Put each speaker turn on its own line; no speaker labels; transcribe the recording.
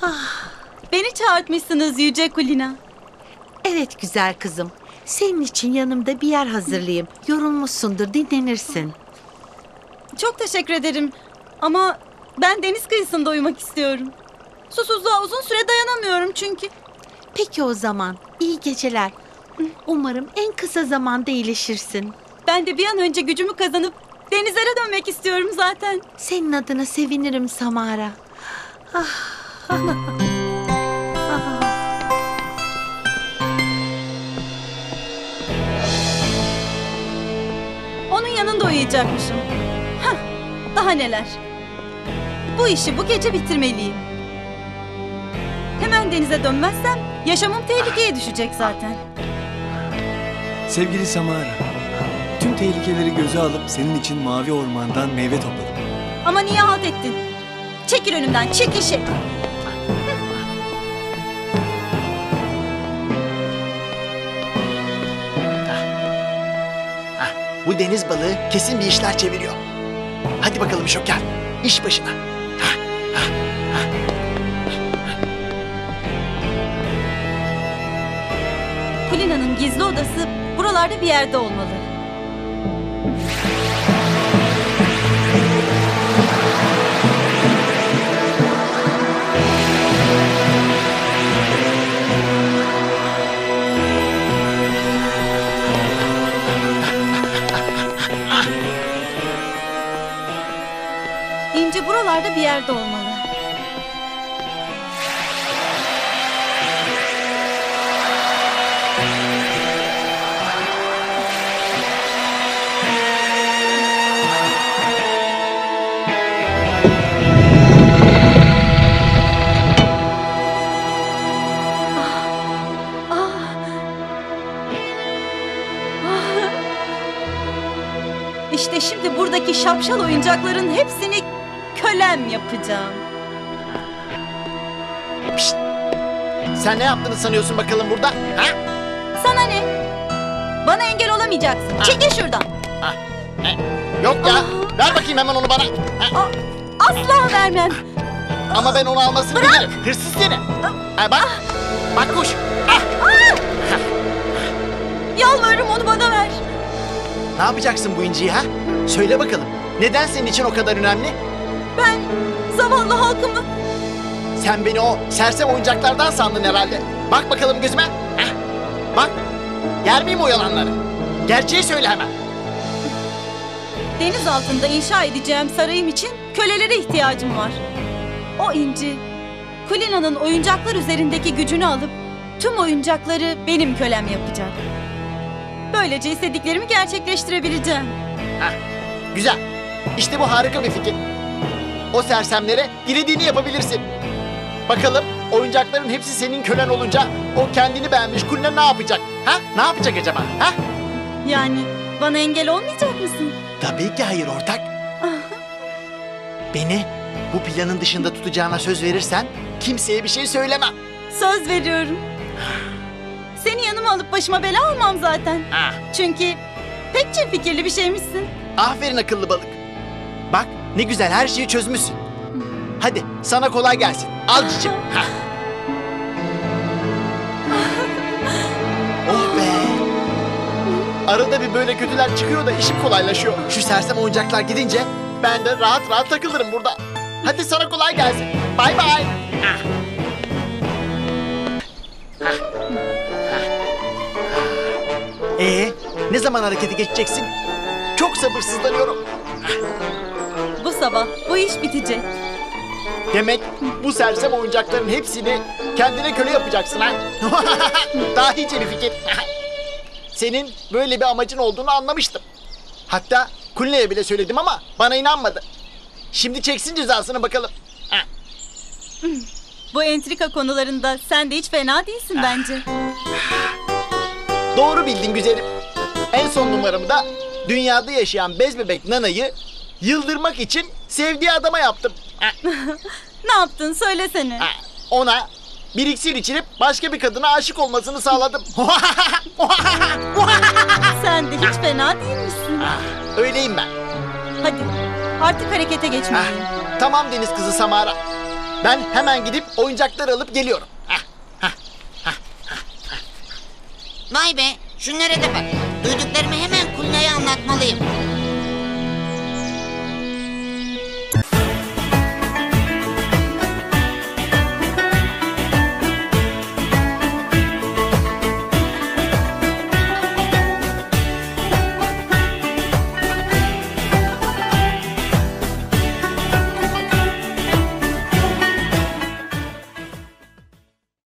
Beni çağırtmışsınız Yüce Kulina.
Evet güzel kızım. Senin için yanımda bir yer hazırlayayım. Yorulmuşsundur, dinlenirsin.
Çok teşekkür ederim. Ama ben deniz kıyısında uyumak istiyorum. Susuzluğa uzun süre dayanamıyorum çünkü.
Peki o zaman. İyi geceler. Umarım en kısa zamanda iyileşirsin.
Ben de bir an önce gücümü kazanıp denizlere dönmek istiyorum zaten.
Senin adına sevinirim Samara.
Onun yanında uyuyacakmışım. Hah, daha neler. Bu işi bu gece bitirmeliyim. Hemen denize dönmezsem yaşamım tehlikeye düşecek zaten.
Sevgili Samara, tüm tehlikeleri göze alıp senin için mavi ormandan meyve topladım.
Ama niye halt ettin? Çekil önümden, çek işi.
Bu deniz balığı kesin bir işler çeviriyor. Hadi bakalım Şoker, iş başına.
Kulina'nın gizli odası buralarda bir yerde olmalı. İnce buralarda bir yerde olmalı. İşte şimdi buradaki şapşal oyuncakların hepsini kölem yapacağım.
Pişt! Sen ne yaptığını sanıyorsun bakalım burada? Ha?
Sana ne? Bana engel olamayacaksın. Çekil şuradan.
Yok ya, ver bakayım hemen onu bana. Ha?
Asla vermem.
Ama ben onu almasını bilirim. Hırsız seni. Bak, bak kuş.
Yalvarırım onu bana ver.
Ne yapacaksın bu inciyi ha? Söyle bakalım. Neden senin için o kadar önemli?
Ben zavallı halkımı...
Sen beni o sersem oyuncaklardan sandın herhalde. Bak bakalım gözüme. Heh. Bak. Yer miyim o yalanları? Gerçeği söyle hemen.
Deniz altında inşa edeceğim sarayım için kölelere ihtiyacım var. O inci, Kulina'nın oyuncaklar üzerindeki gücünü alıp tüm oyuncakları benim kölem yapacak. Böylece istediklerimi gerçekleştirebileceğim.
Heh. Güzel. İşte bu harika bir fikir. O sersemlere dilediğini yapabilirsin. Bakalım oyuncakların hepsi senin kölen olunca o kendini beğenmiş Kulina ne yapacak? Ha? Ne yapacak acaba? Ha?
Yani bana engel olmayacak mısın?
Tabii ki hayır ortak. Beni bu planın dışında tutacağına söz verirsen kimseye bir şey söylemem.
Söz veriyorum. Seni yanıma alıp başıma bela almam zaten. Çünkü pek fikirli bir şeymişsin.
Aferin akıllı balık. Bak ne güzel her şeyi çözmüşsün. Hadi sana kolay gelsin. Al cicim. Oh be. Arada bir böyle kötüler çıkıyor da işim kolaylaşıyor. Şu sersem oyuncaklar gidince ben de rahat rahat takılırım burada. Hadi sana kolay gelsin. Bay bay. Ne zaman harekete geçeceksin? Çok sabırsızlanıyorum.
Bu sabah bu iş bitecek.
Demek bu sersem oyuncakların hepsini kendine köle yapacaksın ha? Dahice bir fikir. Senin böyle bir amacın olduğunu anlamıştım. Hatta Kulina'ya bile söyledim ama bana inanmadı. Şimdi çeksin cezasını bakalım.
Bu entrika konularında sen de hiç fena değilsin bence.
Doğru bildin güzelim. En son numaramı da dünyada yaşayan bez bebek Nana'yı yıldırmak için sevdiği adama yaptım.
Ne yaptın söylesene.
Ona bir iksir içirip başka bir kadına aşık olmasını sağladım.
Sen de hiç fena değilmişsin.
Öyleyim ben.
Hadi artık harekete geçmeliyim.
Tamam deniz kızı Samara. Ben hemen gidip oyuncakları alıp geliyorum.
Vay be, şunlara da bak. Duyduklarımı hemen